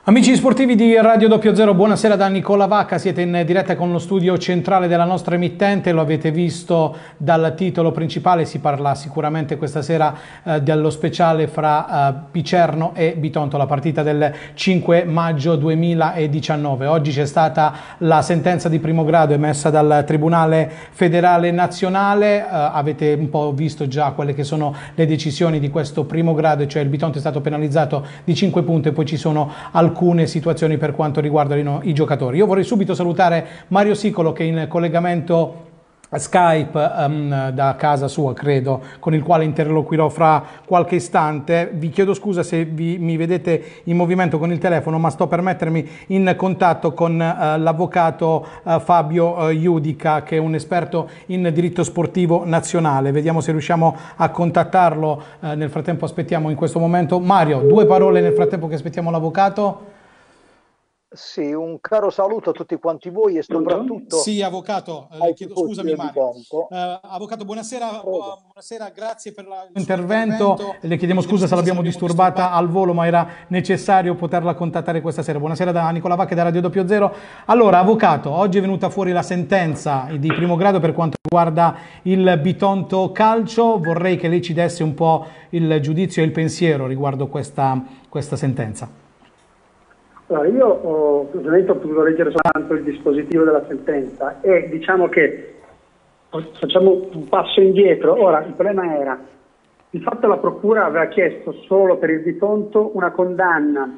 Amici sportivi di Radio 00, buonasera da Nicola Vacca, siete in diretta con lo studio centrale della nostra emittente, lo avete visto dal titolo principale, si parla sicuramente questa sera dello speciale fra Picerno e Bitonto, la partita del 5 maggio 2019. Oggi c'è stata la sentenza di primo grado emessa dal Tribunale Federale Nazionale, avete un po' visto già quelle che sono le decisioni di questo primo grado, cioè il Bitonto è stato penalizzato di 5 punti e poi ci sono alcune situazioni per quanto riguardano i giocatori. Io vorrei subito salutare Mario Sicolo che è in collegamento Skype da casa sua, credo, con il quale interloquirò fra qualche istante. Vi chiedo scusa se mi vedete in movimento con il telefono, ma sto per mettermi in contatto con l'avvocato Fabio Iudica, che è un esperto in diritto sportivo nazionale. Vediamo se riusciamo a contattarlo. Nel frattempo aspettiamo in questo momento. Mario, due parole nel frattempo che aspettiamo l'avvocato. Sì, un caro saluto a tutti quanti voi e soprattutto... Sì, avvocato, le chiedo, scusami Mario. Avvocato, buonasera, buonasera, grazie per l'intervento. Le chiediamo scusa se l'abbiamo disturbata al volo, ma era necessario poterla contattare questa sera. Buonasera da Nicola Vacca da Radio 00. Allora, avvocato, oggi è venuta fuori la sentenza di primo grado per quanto riguarda il Bitonto Calcio. Vorrei che lei ci desse un po' il giudizio e il pensiero riguardo questa sentenza. Allora, io ovviamente ho potuto leggere soltanto il dispositivo della sentenza e diciamo che facciamo un passo indietro. Ora, il problema era, di fatto la Procura aveva chiesto solo per il Bitonto una condanna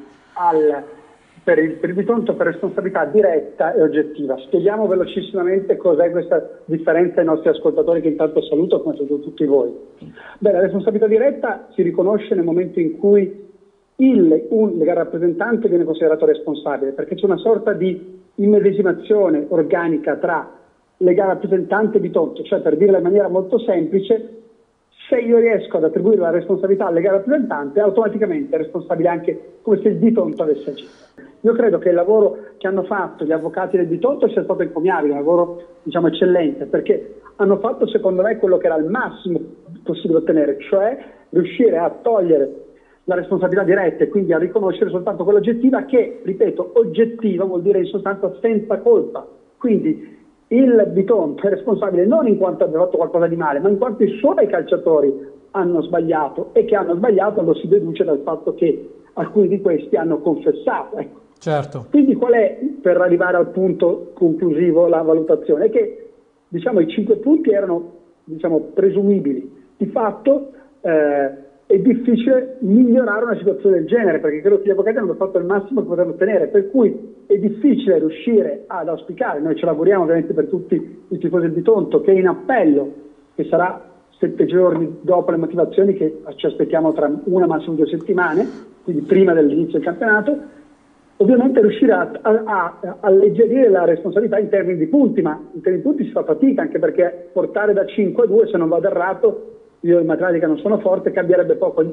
per il Bitonto per responsabilità diretta e oggettiva. Spieghiamo velocissimamente cos'è questa differenza ai nostri ascoltatori, che intanto saluto come saluto tutti voi. Beh, la responsabilità diretta si riconosce nel momento in cui un legale rappresentante viene considerato responsabile, perché c'è una sorta di immedesimazione organica tra legale rappresentante e Bitonto, cioè, per dirla in maniera molto semplice, se io riesco ad attribuire la responsabilità al legale rappresentante, automaticamente è responsabile anche come se il Bitonto avesse agito. Io credo che il lavoro che hanno fatto gli avvocati del Bitonto sia stato encomiabile, un lavoro diciamo eccellente, perché hanno fatto secondo me quello che era il massimo possibile ottenere, cioè riuscire a togliere la responsabilità diretta e quindi a riconoscere soltanto quella oggettiva che, ripeto, oggettiva vuol dire in sostanza senza colpa. Quindi il Bitonto è responsabile non in quanto abbia fatto qualcosa di male, ma in quanto i suoi calciatori hanno sbagliato, e che hanno sbagliato lo si deduce dal fatto che alcuni di questi hanno confessato. Ecco. Certo. Quindi qual è, per arrivare al punto conclusivo, la valutazione? È che diciamo, i 5 punti erano presumibili. Di fatto è difficile migliorare una situazione del genere, perché credo che gli avvocati hanno fatto il massimo che potevano ottenere, per cui è difficile riuscire ad auspicare, noi ce lavoriamo ovviamente per tutti i tifosi del Bitonto, che in appello, che sarà 7 giorni dopo le motivazioni, che ci aspettiamo tra una massimo 2 settimane, quindi prima dell'inizio del campionato, ovviamente riuscire a alleggerire la responsabilità in termini di punti, ma in termini di punti si fa fatica, anche perché portare da 5 a 2, se non vado errato, io in matematica non sono forte, cambierebbe poco,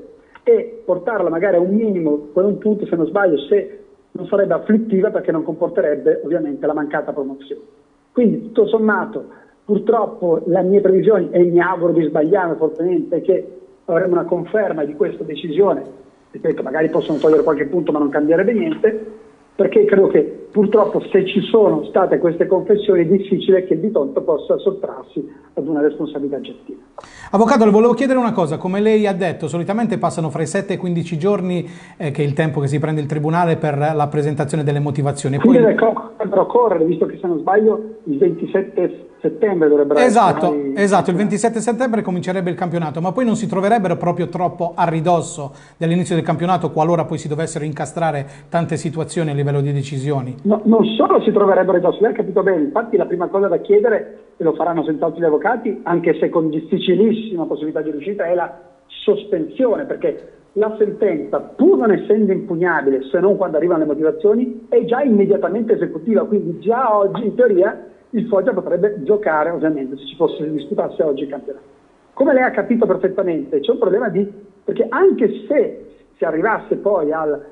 e portarla magari a un minimo con un punto, se non sbaglio, se non sarebbe afflittiva, perché non comporterebbe ovviamente la mancata promozione. Quindi tutto sommato, purtroppo le mie previsioni, e mi auguro di sbagliare fortemente, è che avremo una conferma di questa decisione. Ripeto, magari possono togliere qualche punto ma non cambierebbe niente, perché credo che purtroppo, se ci sono state queste confessioni, è difficile che il Bitonto possa sottrarsi ad una responsabilità oggettiva. Avvocato, le volevo chiedere una cosa. Come lei ha detto, solitamente passano fra i 7 e i 15 giorni, che è il tempo che si prende il tribunale per la presentazione delle motivazioni. Quindi dovrebbero correre, visto che, se non sbaglio, il 27 settembre dovrebbero essere. Esatto, il 27 settembre comincerebbe il campionato, ma poi non si troverebbero proprio troppo a ridosso dell'inizio del campionato, qualora poi si dovessero incastrare tante situazioni a livello di decisioni? No, non solo si troverebbero a ridosso, lei ha capito bene. Infatti la prima cosa da chiedere, e lo faranno senz'altro gli avvocati, anche se con difficilissima possibilità di riuscita, è la sospensione, perché la sentenza, pur non essendo impugnabile se non quando arrivano le motivazioni, è già immediatamente esecutiva, quindi già oggi in teoria il Foggia potrebbe giocare, ovviamente, se ci fosse disputasse oggi il campionato. Come lei ha capito perfettamente, c'è un problema perché anche se si arrivasse poi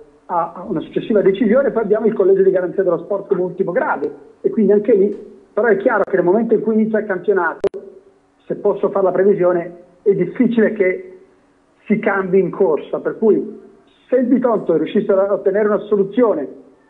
a una successiva decisione, poi abbiamo il collegio di garanzia dello sport come ultimo grado, e quindi anche lì, però è chiaro che nel momento in cui inizia il campionato, se posso fare la previsione, è difficile che si cambi in corsa, per cui Se il Bitonto riuscisse a ottenere una soluzione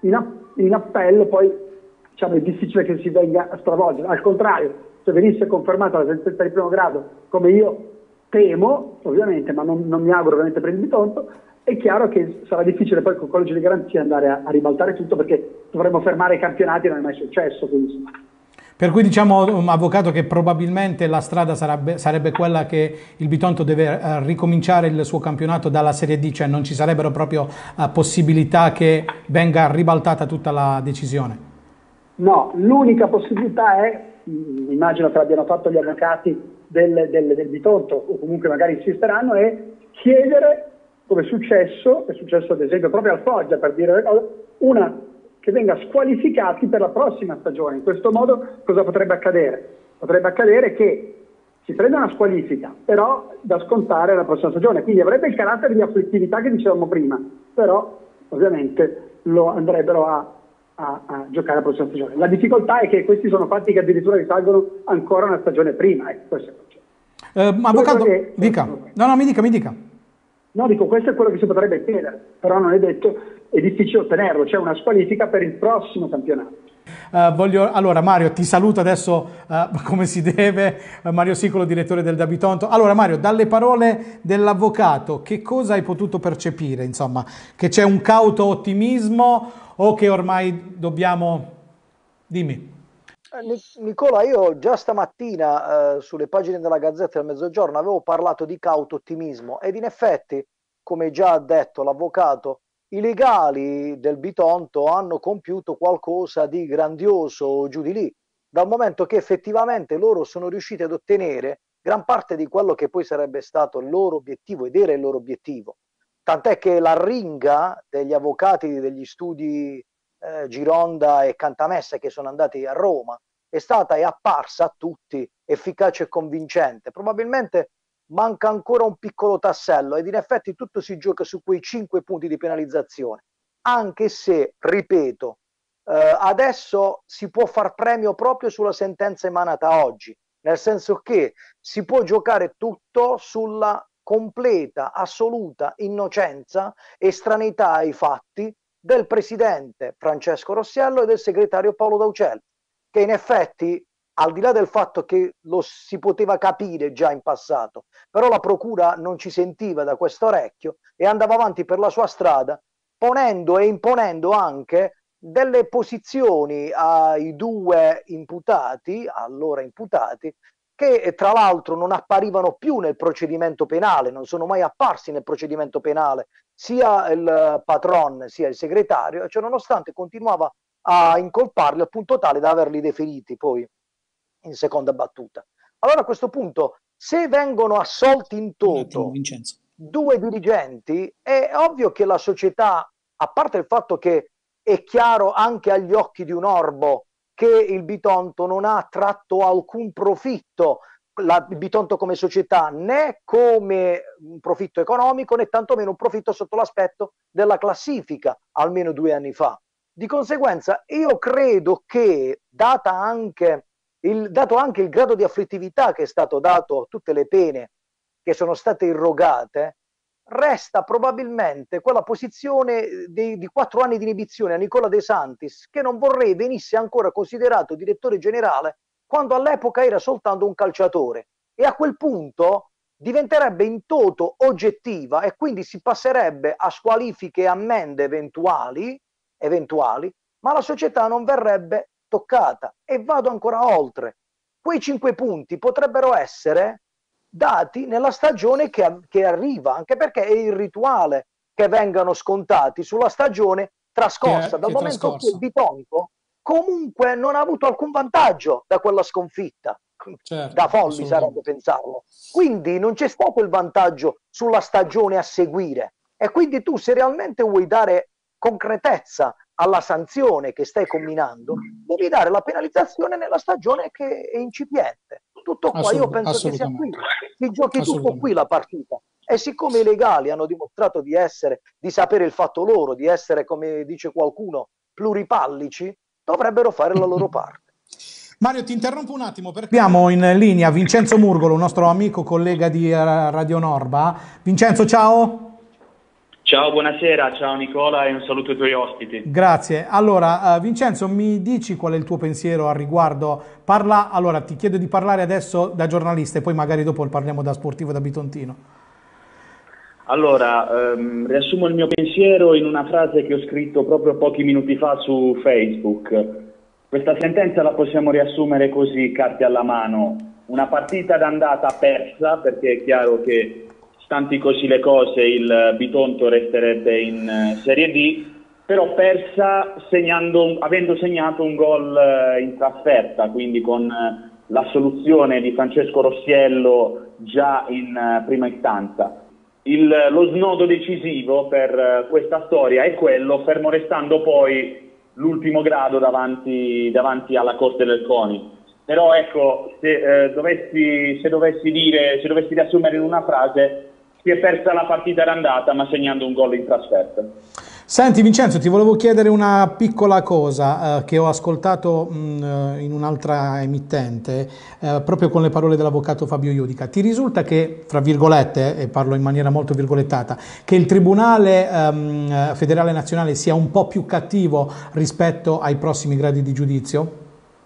in appello, poi diciamo, è difficile che si venga a stravolgere. Al contrario, se venisse confermata la sentenza di primo grado, come io temo, ovviamente, ma non mi auguro ovviamente per il Bitonto, è chiaro che sarà difficile poi con il collegio di garanzia andare a ribaltare tutto, perché dovremmo fermare i campionati e non è mai successo. Quindi. Per cui diciamo, avvocato, che probabilmente la strada sarebbe quella che il Bitonto deve ricominciare il suo campionato dalla Serie D, cioè non ci sarebbero proprio possibilità che venga ribaltata tutta la decisione. No, l'unica possibilità è, immagino che l'abbiano fatto gli avvocati del Bitonto, o comunque magari insisteranno, è chiedere, come è successo ad esempio proprio al Foggia, per dire le cose, che venga squalificati per la prossima stagione. In questo modo cosa potrebbe accadere? Potrebbe accadere che si prenda una squalifica, però da scontare la prossima stagione, quindi avrebbe il carattere di afflittività che dicevamo prima, però ovviamente lo andrebbero a giocare la prossima stagione. La difficoltà è che questi sono fatti che addirittura risalgono ancora una stagione prima. Questo è il concetto. Avvocato, dica. No, mi dica. No, dico, questo è quello che si potrebbe chiedere, però non è detto, è difficile ottenerlo, c'è una squalifica per il prossimo campionato. Allora Mario, ti saluto adesso come si deve, Mario Sicolo, direttore del Bitonto. Allora Mario, dalle parole dell'avvocato, che cosa hai potuto percepire? Insomma, che c'è un cauto ottimismo o che ormai dobbiamo... Dimmi. Nicola, io già stamattina sulle pagine della Gazzetta del Mezzogiorno avevo parlato di cauto ottimismo ed in effetti, come già ha detto l'avvocato, i legali del Bitonto hanno compiuto qualcosa di grandioso giù di lì, dal momento che effettivamente loro sono riusciti ad ottenere gran parte di quello che poi sarebbe stato il loro obiettivo ed era il loro obiettivo. Tant'è che la ringa degli avvocati degli studi Gironda e Cantamessa che sono andati a Roma è stata e apparsa a tutti efficace e convincente. Probabilmente manca ancora un piccolo tassello ed in effetti tutto si gioca su quei 5 punti di penalizzazione, anche se, ripeto, adesso si può far premio proprio sulla sentenza emanata oggi, nel senso che si può giocare tutto sulla completa, assoluta innocenza, estraneità ai fatti del presidente Francesco Rossiello e del segretario Paolo D'Aucelli, che in effetti, al di là del fatto che lo si poteva capire già in passato, però la procura non ci sentiva da questo orecchio e andava avanti per la sua strada, ponendo e imponendo anche delle posizioni ai 2 imputati, allora imputati, che tra l'altro non apparivano più nel procedimento penale, non sono mai apparsi nel procedimento penale, sia il patron sia il segretario, cioè nonostante continuava a incolparli al punto tale da averli deferiti poi in seconda battuta. Allora a questo punto, se vengono assolti in toto 2 dirigenti, è ovvio che la società, a parte il fatto che è chiaro anche agli occhi di un orbo che il Bitonto non ha tratto alcun profitto, il Bitonto come società, né come un profitto economico né tantomeno un profitto sotto l'aspetto della classifica almeno 2 anni fa. Di conseguenza io credo che dato anche il grado di afflittività che è stato dato a tutte le pene che sono state irrogate, resta probabilmente quella posizione di 4 anni di inibizione a Nicola De Santis, che non vorrei venisse ancora considerato direttore generale quando all'epoca era soltanto un calciatore, e a quel punto diventerebbe in toto oggettiva e quindi si passerebbe a squalifiche e ammende eventuali, ma la società non verrebbe toccata. E vado ancora oltre. Quei 5 punti potrebbero essere dati nella stagione che arriva, anche perché è irrituale che vengano scontati sulla stagione trascorsa, dal momento che il Bitonto comunque non ha avuto alcun vantaggio da quella sconfitta. Certo, da folli sarebbe pensarlo. Quindi non c'è stato il vantaggio sulla stagione a seguire, e quindi tu, se realmente vuoi dare concretezza alla sanzione che stai comminando, devi dare la penalizzazione nella stagione che è incipiente. Tutto qua. Io penso che sia qui, si giochi tutto qui la partita, e siccome i legali hanno dimostrato di sapere il fatto loro, di essere, come dice qualcuno, pluripallici, dovrebbero fare la loro parte. Mario, ti interrompo un attimo perché abbiamo in linea Vincenzo Murgolo, un nostro amico, collega di Radio Norba. Vincenzo, ciao. Ciao, buonasera, ciao Nicola e un saluto ai tuoi ospiti. Grazie. Allora, Vincenzo, mi dici qual è il tuo pensiero al riguardo? Allora, ti chiedo di parlare adesso da giornalista e poi magari dopo parliamo da sportivo e da bitontino. Allora, riassumo il mio pensiero in una frase che ho scritto proprio pochi minuti fa su Facebook. Questa sentenza la possiamo riassumere così, carte alla mano. Una partita d'andata persa, perché è chiaro che, stanti così le cose, il Bitonto resterebbe in Serie D, però persa avendo segnato un gol in trasferta, quindi con l'assoluzione di Francesco Rossiello già in prima istanza. Lo snodo decisivo per questa storia è quello, fermo restando poi l'ultimo grado davanti alla Corte del CONI. Però ecco, se dovessi riassumere in una frase, si è persa la partita d'andata ma segnando un gol in trasferta. Senti Vincenzo, ti volevo chiedere una piccola cosa che ho ascoltato in un'altra emittente, proprio con le parole dell'avvocato Fabio Iudica. Ti risulta che, fra virgolette, e parlo in maniera molto virgolettata, che il Tribunale Federale Nazionale sia un po' più cattivo rispetto ai prossimi gradi di giudizio?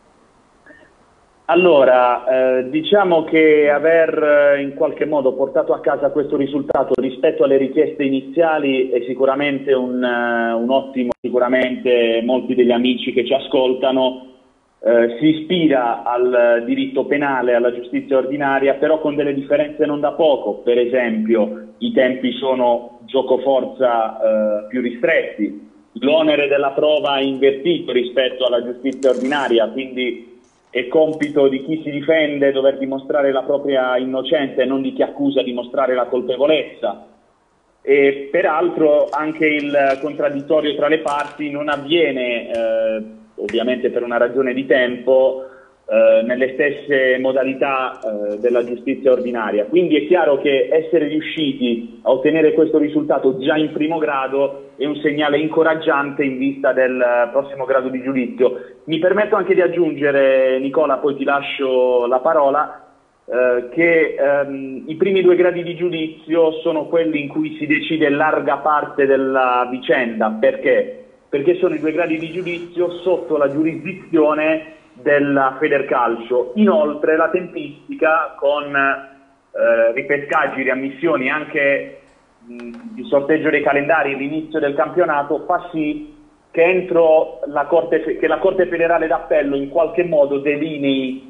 Allora, diciamo che aver in qualche modo portato a casa questo risultato rispetto alle richieste iniziali è sicuramente un ottimo, sicuramente molti degli amici che ci ascoltano si ispira al diritto penale, alla giustizia ordinaria, però con delle differenze non da poco. Per esempio, i tempi sono giocoforza più ristretti, l'onere della prova è invertito rispetto alla giustizia ordinaria, quindi è compito di chi si difende dover dimostrare la propria innocenza e non di chi accusa dimostrare la colpevolezza. E peraltro anche il contraddittorio tra le parti non avviene, ovviamente per una ragione di tempo, nelle stesse modalità della giustizia ordinaria. Quindi è chiaro che essere riusciti a ottenere questo risultato già in primo grado è un segnale incoraggiante in vista del prossimo grado di giudizio. Mi permetto anche di aggiungere, Nicola, poi ti lascio la parola, che i primi due gradi di giudizio sono quelli in cui si decide larga parte della vicenda. Perché? Perché sono i due gradi di giudizio sotto la giurisdizione della Federcalcio. Inoltre la tempistica con ripescaggi, riammissioni, anche il sorteggio dei calendari, l'inizio del campionato fa sì che la Corte Federale d'Appello in qualche modo delinei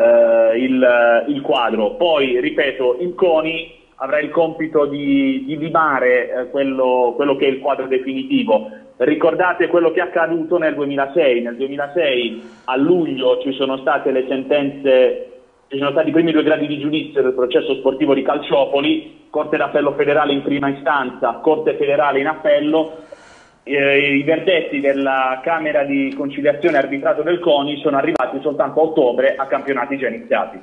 il quadro. Poi, ripeto, il CONI avrà il compito di limare quello che è il quadro definitivo. Ricordate quello che è accaduto nel 2006. Nel 2006 a luglio ci sono state le sentenze, ci sono stati i primi due gradi di giudizio del processo sportivo di Calciopoli, Corte d'Appello federale in prima istanza, Corte federale in appello. I verdetti della Camera di Conciliazione e Arbitrato del CONI sono arrivati soltanto a ottobre, a campionati già iniziati.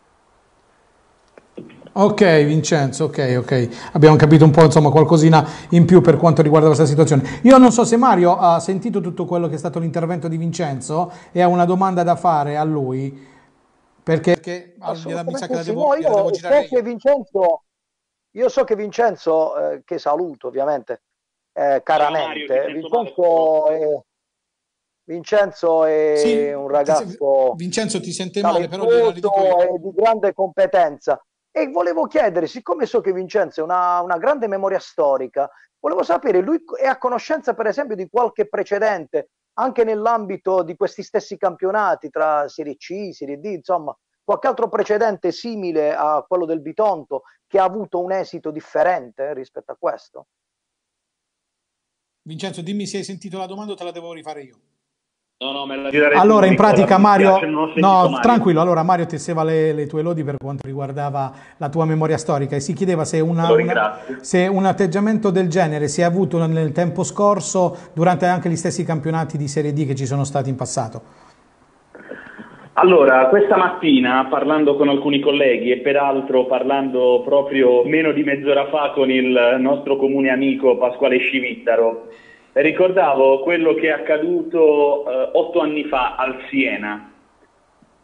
Ok Vincenzo, ok, abbiamo capito un po', insomma, qualcosina in più per quanto riguarda questa situazione. Io non so se Mario ha sentito tutto quello che è stato l'intervento di Vincenzo e ha una domanda da fare a lui, perché mi sa che la devo girare io. Io so che Vincenzo, che saluto ovviamente caramente, Vincenzo è Sì, un ragazzo Vincenzo ti sente male, però e di grande competenza. E volevo chiedere, siccome so che Vincenzo ha una grande memoria storica, volevo sapere, lui è a conoscenza per esempio di qualche precedente, anche nell'ambito di questi stessi campionati, tra Serie C, Serie D, insomma, qualche altro precedente simile a quello del Bitonto, che ha avuto un esito differente rispetto a questo? Vincenzo, dimmi se hai sentito la domanda o te la devo rifare io. No, me la girerei. Allora, in pratica Mario, Mario. Tranquillo, allora Mario tesseva le tue lodi per quanto riguardava la tua memoria storica e si chiedeva se un atteggiamento del genere si è avuto nel tempo scorso durante anche gli stessi campionati di Serie D che ci sono stati in passato. Allora, questa mattina, parlando con alcuni colleghi e peraltro parlando proprio meno di mezz'ora fa con il nostro comune amico Pasquale Scivittaro, ricordavo quello che è accaduto 8 anni fa al Siena.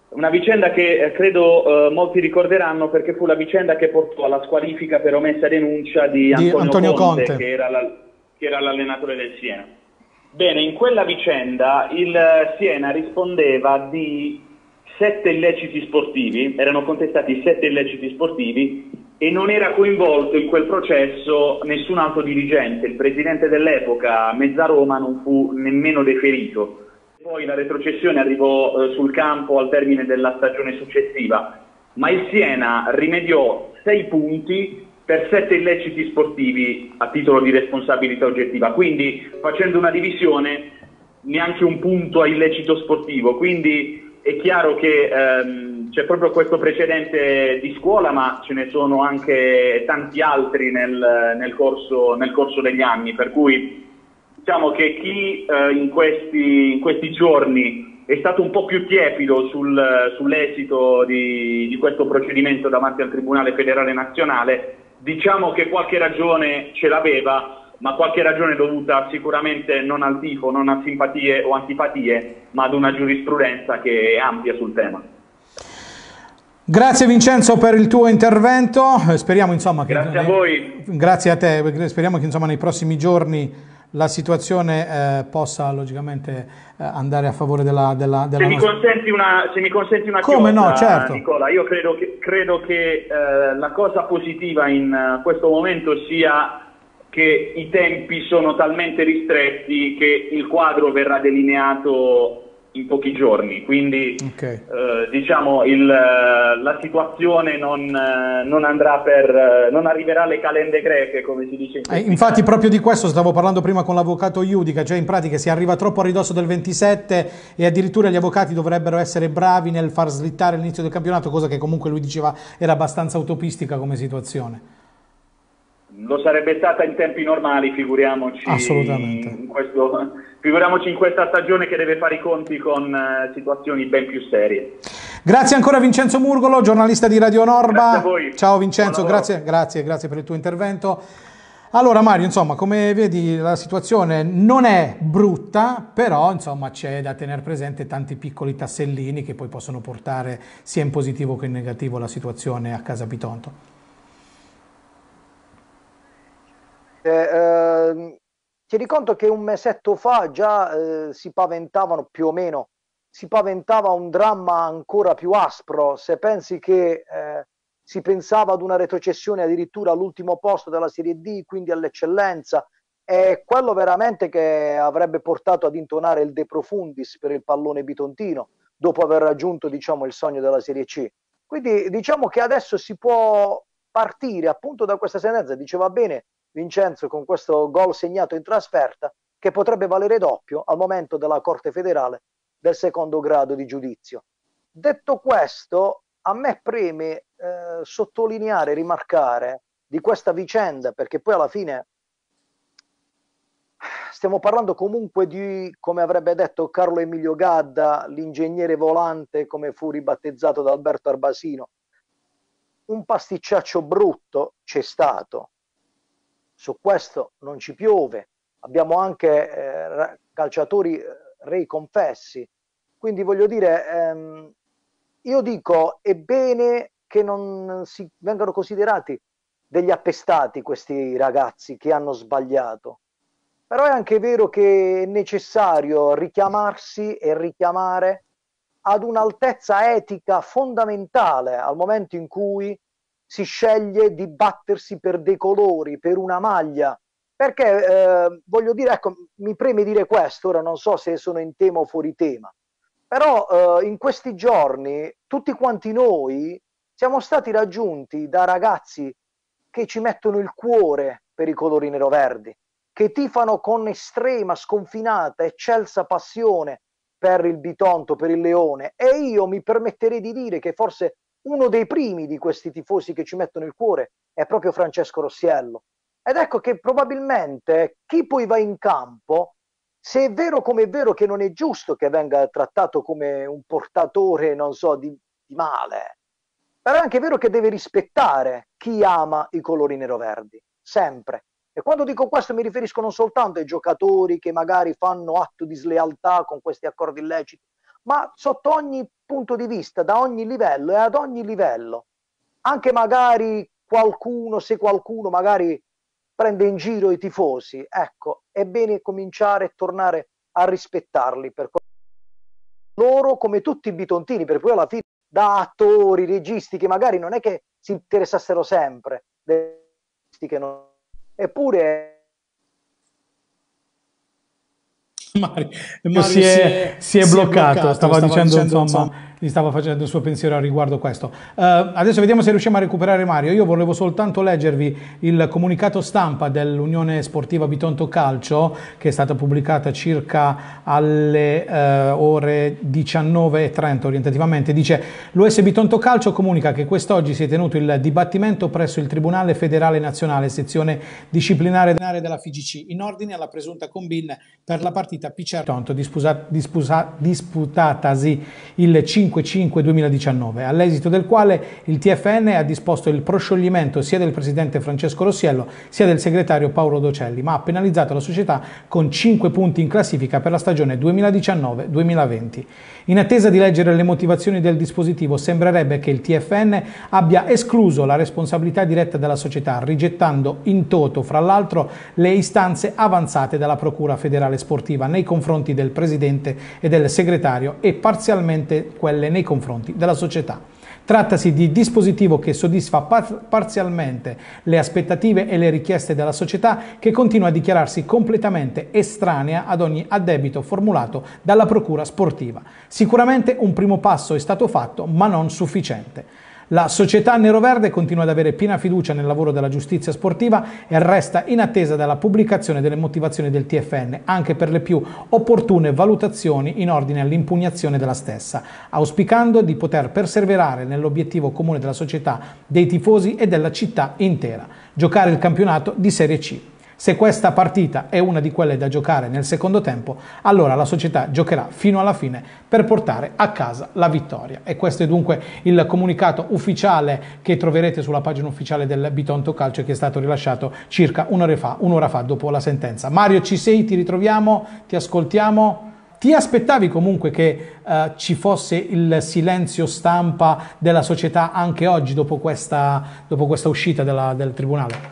Una vicenda che credo molti ricorderanno, perché fu la vicenda che portò alla squalifica per omessa denuncia di Antonio Conte. Che era l'allenatore del Siena. Bene, in quella vicenda il Siena rispondeva di 7 illeciti sportivi, erano contestati 7 illeciti sportivi e non era coinvolto in quel processo nessun alto dirigente. Il presidente dell'epoca, Mezzaroma, non fu nemmeno deferito. Poi la retrocessione arrivò sul campo al termine della stagione successiva, ma il Siena rimediò 6 punti per 7 illeciti sportivi a titolo di responsabilità oggettiva, quindi facendo una divisione neanche un punto a illecito sportivo. Quindi è chiaro che c'è proprio questo precedente di scuola, ma ce ne sono anche tanti altri nel corso degli anni, per cui diciamo che chi in questi giorni è stato un po' più tiepido sull'esito di questo procedimento davanti al Tribunale Federale Nazionale, diciamo che qualche ragione ce l'aveva, ma qualche ragione dovuta sicuramente non al tifo, non a simpatie o antipatie, ma ad una giurisprudenza che è ampia sul tema. Grazie Vincenzo per il tuo intervento, speriamo insomma che... Grazie a voi. Grazie a te, speriamo che insomma nei prossimi giorni la situazione possa logicamente andare a favore della se mi consenti una Come chiosa, no, certo. Nicola, io credo che la cosa positiva in questo momento sia che i tempi sono talmente ristretti che il quadro verrà delineato in pochi giorni, quindi okay. Diciamo la situazione non arriverà alle calende greche, come si dice infatti proprio di questo stavo parlando prima con l'avvocato Iudica, cioè in pratica si arriva troppo a ridosso del 27 e addirittura gli avvocati dovrebbero essere bravi nel far slittare l'inizio del campionato, cosa che comunque lui diceva era abbastanza utopistica come situazione. Lo sarebbe stata in tempi normali, figuriamoci figuriamoci in questa stagione che deve fare i conti con situazioni ben più serie. Grazie ancora Vincenzo Murgolo, giornalista di Radio Norba. Grazie a voi. Ciao Vincenzo, grazie per il tuo intervento. Allora Mario, insomma, come vedi la situazione non è brutta, però insomma c'è da tenere presente tanti piccoli tassellini che poi possono portare sia in positivo che in negativo la situazione a Casa Bitonto. Tieni conto che un mesetto fa già si paventava un dramma ancora più aspro. Se pensi che si pensava ad una retrocessione addirittura all'ultimo posto della Serie D, quindi all'eccellenza, è quello veramente che avrebbe portato ad intonare il De Profundis per il pallone bitontino, dopo aver raggiunto, diciamo, il sogno della Serie C. Quindi diciamo che adesso si può partire appunto da questa sentenza. Diceva bene Vincenzo con questo gol segnato in trasferta, che potrebbe valere doppio al momento della Corte Federale del secondo grado di giudizio. Detto questo, a me preme sottolineare, rimarcare di questa vicenda, perché poi alla fine stiamo parlando comunque di, come avrebbe detto Carlo Emilio Gadda, l'ingegnere volante, come fu ribattezzato da Alberto Arbasino. Un pasticciaccio brutto c'è stato. Su questo non ci piove, abbiamo anche calciatori rei confessi, quindi voglio dire, io dico è bene che non si vengano considerati degli appestati questi ragazzi che hanno sbagliato, però è anche vero che è necessario richiamarsi e richiamare ad un'altezza etica fondamentale al momento in cui si sceglie di battersi per dei colori, per una maglia, perché voglio dire, ecco, mi preme dire questo, ora non so se sono in tema o fuori tema, però in questi giorni tutti quanti noi siamo stati raggiunti da ragazzi che ci mettono il cuore per i colori neroverdi, che tifano con estrema, sconfinata, eccelsa passione per il Bitonto, per il Leone, e io mi permetterei di dire che forse uno dei primi di questi tifosi che ci mettono il cuore è proprio Francesco Rossiello. Ed ecco che probabilmente chi poi va in campo, se è vero come è vero che non è giusto che venga trattato come un portatore, non so, di male, però è anche vero che deve rispettare chi ama i colori neroverdi, sempre. E quando dico questo mi riferisco non soltanto ai giocatori che magari fanno atto di slealtà con questi accordi illeciti, ma sotto ogni punto di vista, da ogni livello e ad ogni livello. Anche magari se qualcuno magari prende in giro i tifosi, ecco, è bene cominciare a tornare a rispettarli per loro, come tutti i bitontini, per cui alla fine da attori, registi che magari non è che si interessassero sempre, che non... eppure Mario si è bloccato, stava dicendo insomma, gli stava facendo il suo pensiero a riguardo questo. Adesso vediamo se riusciamo a recuperare Mario. Io volevo soltanto leggervi il comunicato stampa dell'Unione Sportiva Bitonto Calcio, che è stata pubblicata circa alle ore 19:30 orientativamente. Dice: l'US Bitonto Calcio comunica che quest'oggi si è tenuto il dibattimento presso il Tribunale Federale Nazionale, sezione disciplinare della FIGC, in ordine alla presunta combin per la partita Picerno disputatasi il 5/5/2019, all'esito del quale il TFN ha disposto il proscioglimento sia del presidente Francesco Rossiello sia del segretario Paolo Docelli, ma ha penalizzato la società con 5 punti in classifica per la stagione 2019-2020. In attesa di leggere le motivazioni del dispositivo, sembrerebbe che il TFN abbia escluso la responsabilità diretta della società, rigettando in toto, fra l'altro, le istanze avanzate dalla Procura Federale Sportiva nei confronti del presidente e del segretario e parzialmente quelle nei confronti della società. Trattasi di dispositivo che soddisfa parzialmente le aspettative e le richieste della società, che continua a dichiararsi completamente estranea ad ogni addebito formulato dalla Procura Sportiva. Sicuramente un primo passo è stato fatto, ma non sufficiente. La società neroverde continua ad avere piena fiducia nel lavoro della giustizia sportiva e resta in attesa della pubblicazione delle motivazioni del TFN, anche per le più opportune valutazioni in ordine all'impugnazione della stessa, auspicando di poter perseverare nell'obiettivo comune della società, dei tifosi e della città intera: giocare il campionato di Serie C. Se questa partita è una di quelle da giocare nel secondo tempo, allora la società giocherà fino alla fine per portare a casa la vittoria. E questo è dunque il comunicato ufficiale che troverete sulla pagina ufficiale del Bitonto Calcio, che è stato rilasciato circa un'ora fa dopo la sentenza. Mario, ci sei? Ti ritroviamo? Ti ascoltiamo? Ti aspettavi comunque che ci fosse il silenzio stampa della società anche oggi dopo questa uscita del Tribunale?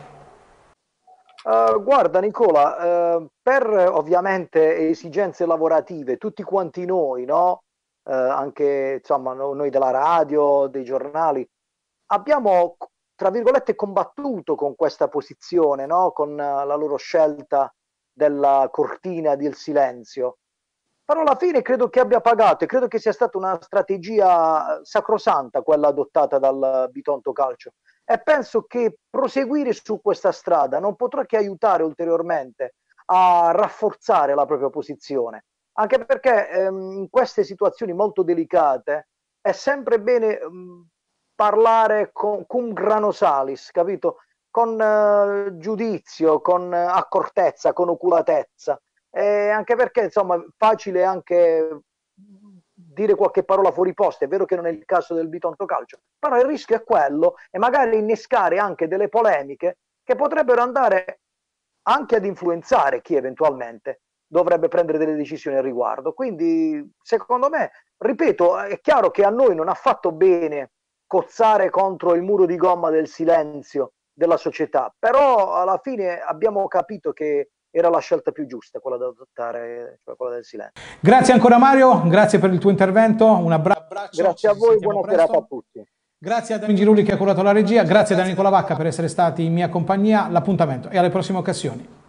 Guarda Nicola, per ovviamente esigenze lavorative, tutti quanti noi, no? Anche insomma, noi della radio, dei giornali, abbiamo, tra virgolette, combattuto con questa posizione, no? Con la loro scelta della cortina del silenzio. Però alla fine credo che abbia pagato e credo che sia stata una strategia sacrosanta quella adottata dal Bitonto Calcio. E penso che proseguire su questa strada non potrà che aiutare ulteriormente a rafforzare la propria posizione, anche perché in queste situazioni molto delicate è sempre bene parlare cum grano salis, capito? Con giudizio, con accortezza, con oculatezza, anche perché insomma facile anche dire qualche parola fuori posto. È vero che non è il caso del Bitonto Calcio, però il rischio è quello, e magari innescare anche delle polemiche che potrebbero andare anche ad influenzare chi eventualmente dovrebbe prendere delle decisioni al riguardo. Quindi secondo me, ripeto, è chiaro che a noi non ha fatto bene cozzare contro il muro di gomma del silenzio della società, però alla fine abbiamo capito che era la scelta più giusta, quella da adottare, cioè quella del silenzio. Grazie ancora Mario, grazie per il tuo intervento, un abbraccio. Grazie a voi, buona serata a tutti. Grazie a Davide Girulli che ha curato la regia, grazie a Nicola Vacca per essere stati in mia compagnia, l'appuntamento è alle prossime occasioni.